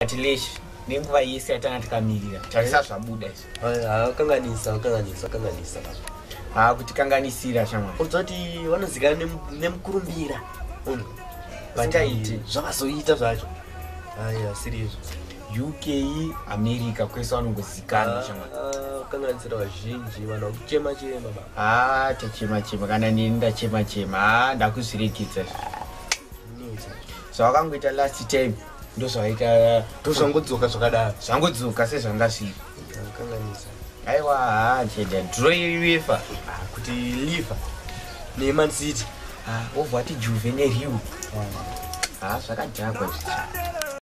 atileshi nenguva yese yatanga tikamirira tarisa zvabuda izvi kanganisa kuti kanganisira shamwari udzati vanozikana nemukurumbira vataiti zvavazoita zvacho aya serious UK America kwese vanongozikana shamwari kanganisira vazhinji vana kuchema tachema kana nini ndachema ndakuzvirekedza zvawakangoita last time ndozvaita ndozvangodzoka zvakadaro zvangodzoka sezvangasvika kanganisa aiwa cheda draw UEFA kuti Liverpool neMan City ovati Juve neRio zvakadhakwa